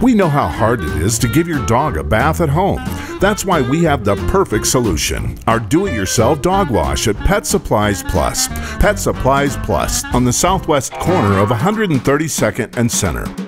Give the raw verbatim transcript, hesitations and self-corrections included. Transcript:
We know how hard it is to give your dog a bath at home. That's why we have the perfect solution, our do-it-yourself dog wash at Pet Supplies Plus. Pet Supplies Plus on the southwest corner of one hundred thirty-second and Center.